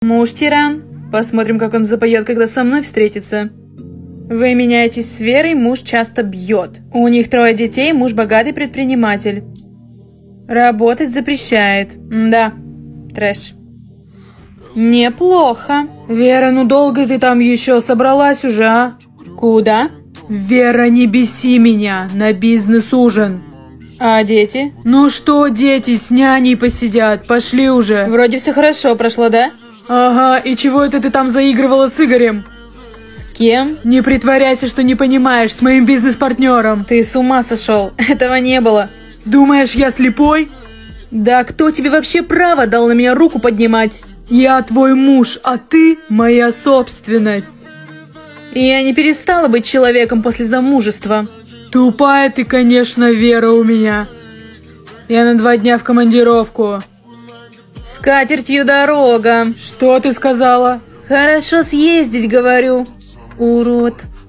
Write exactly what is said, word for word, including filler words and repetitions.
Муж-тиран. Посмотрим, как он запоет, когда со мной встретится. Вы меняетесь с Верой, муж часто бьет. У них трое детей, муж богатый предприниматель. Работать запрещает. Да, трэш. Неплохо. Вера, ну долго ты там еще собралась уже, а? Куда? Вера, не беси меня, на бизнес-ужин. А дети? Ну что, дети, с няней посидят, пошли уже. Вроде все хорошо прошло, да? Ага, и чего это ты там заигрывала с Игорем? С кем? Не притворяйся, что не понимаешь, с моим бизнес-партнером. Ты с ума сошел, этого не было. Думаешь, я слепой? Да кто тебе вообще право дал на меня руку поднимать? Я твой муж, а ты моя собственность. Я не перестала быть человеком после замужества. Тупая ты, конечно, Вера у меня. Я на два дня в командировку. С катертью дорога. Что ты сказала? Хорошо съездить, говорю. Урод.